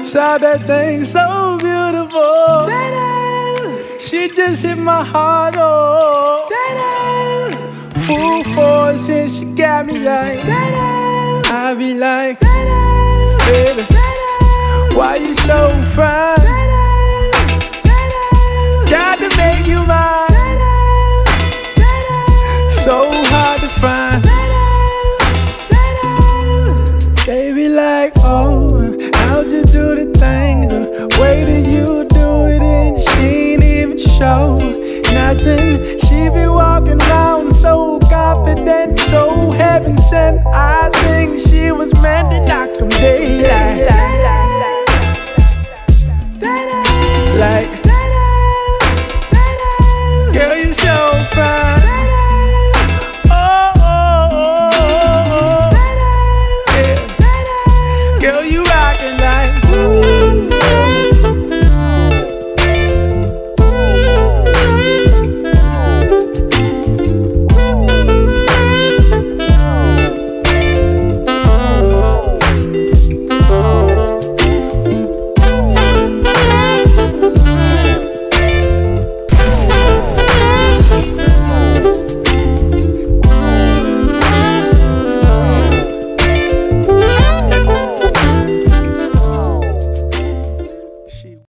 Shot that thing so beautiful. She just hit my heart, oh. Full force and she got me like, I be like, baby, why you so fine?